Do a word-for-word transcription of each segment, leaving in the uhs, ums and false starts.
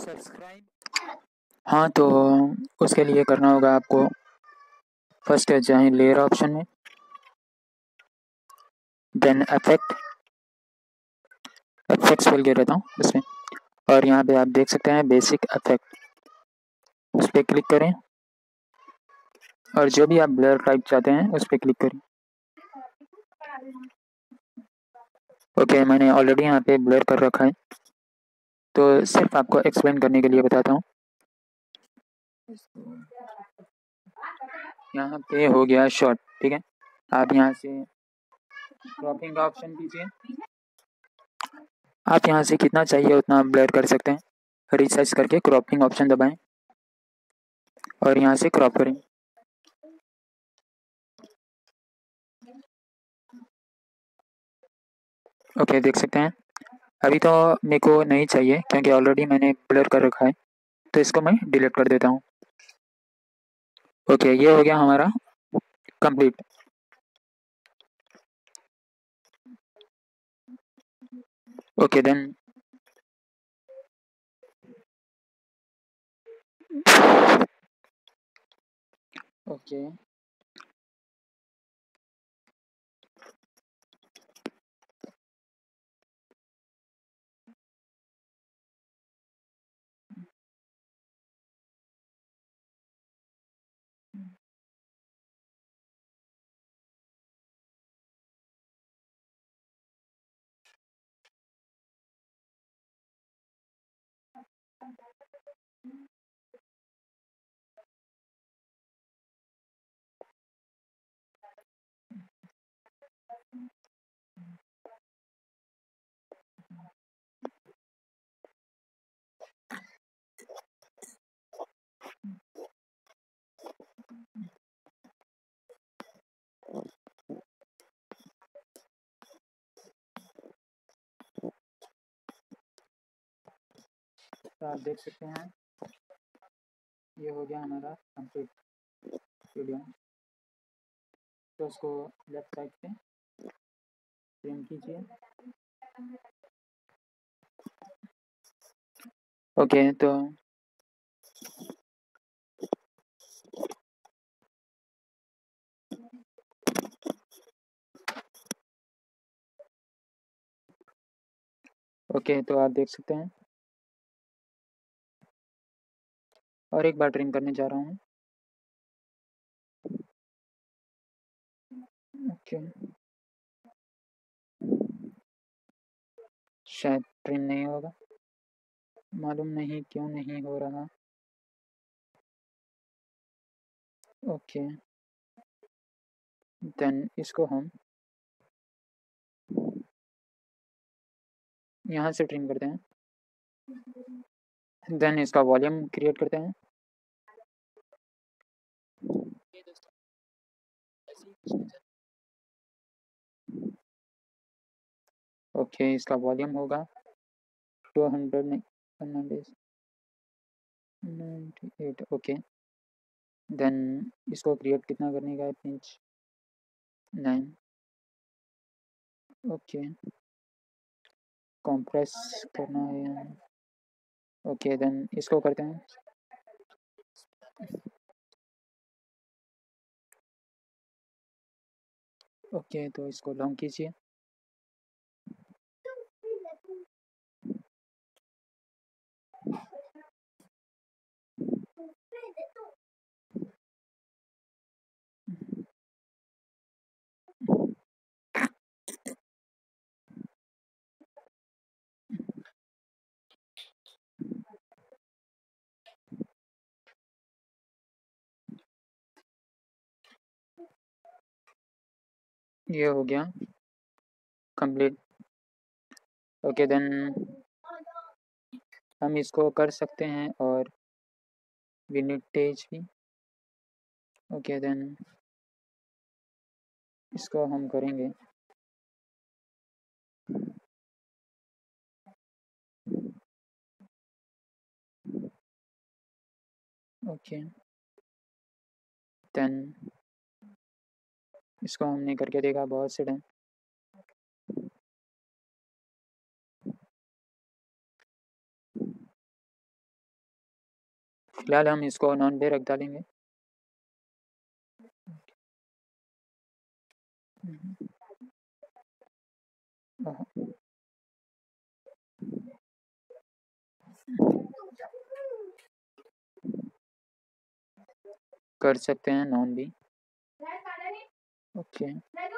Subscribe. हाँ, तो उसके लिए करना होगा आपको, फर्स्ट जाएं लेयर ऑप्शन में, देन इफेक्ट इफेक्ट्स बोल के रहता हूँ इसमें, और यहाँ पे आप देख सकते हैं बेसिक इफेक्ट, उस पर क्लिक करें और जो भी आप ब्लर टाइप चाहते हैं उस पर क्लिक करें। ओके, मैंने ऑलरेडी यहाँ पे ब्लर कर रखा है, तो सिर्फ आपको एक्सप्लेन करने के लिए बताता हूँ। यहाँ पे हो गया शॉर्ट, ठीक है। आप यहाँ से क्रॉपिंग का ऑप्शन कीजिए, आप यहाँ से कितना चाहिए उतना ब्लर कर सकते हैं, रिसाइज करके क्रॉपिंग ऑप्शन दबाएं और यहाँ से क्रॉप करें। ओके, देख सकते हैं अभी तो मेरे को नहीं चाहिए क्योंकि ऑलरेडी मैंने ब्लर कर रखा है, तो इसको मैं डिलीट कर देता हूँ। ओके, ये हो गया हमारा कंप्लीट। ओके देन ओके तो आप देख सकते हैं ये हो गया हमारा कंप्लीट वीडियो। तो उसको लेफ्ट साइड पे ट्रिम कीजिए। ओके, तो ओके तो आप देख सकते हैं, और एक बार ट्रिम करने जा रहा हूँ। ओके, शायद ट्रिम नहीं होगा, मालूम नहीं क्यों नहीं हो रहा। ओके देन इसको हम यहाँ से ट्रिम करते हैं, देन इसका वॉल्यूम क्रिएट करते हैं। ओके, इसका वॉल्यूम होगा two hundred ninety eight. Okay then इसको क्रिएट कितना करने का है, पिंच नाइन। ओके, कॉम्प्रेस करना है। ओके देन इसको करते हैं। ओके तो इसको लॉन्ग कीजिए। ये हो गया कंप्लीट। ओके देन हम इसको कर सकते हैं और विनिटेज भी। ओके देन इसको हम करेंगे ओके देन इसको हमने करके देखा, बहुत से डन। फिलहाल हम इसको नॉन पे रख डालेंगे। कर सकते हैं नॉन भी। ओके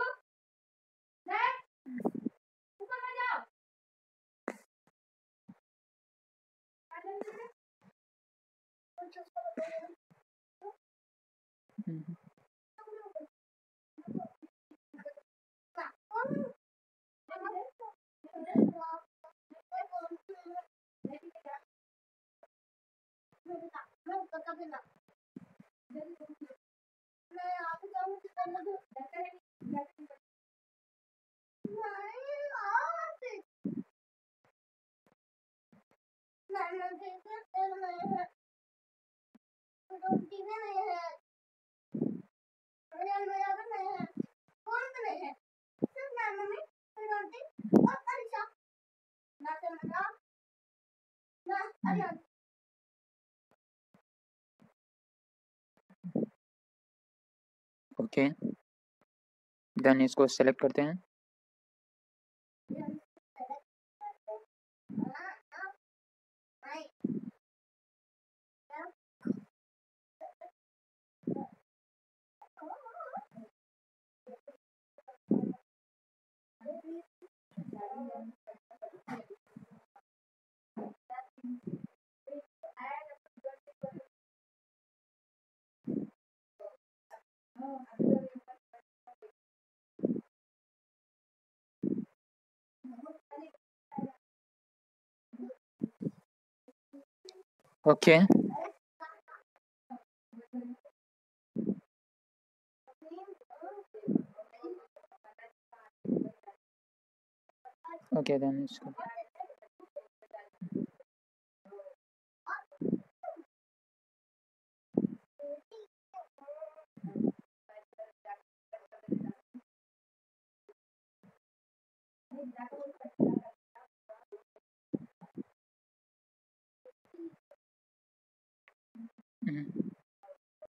ओके देन इसको सेलेक्ट करते हैं। ओके ओके देन इसको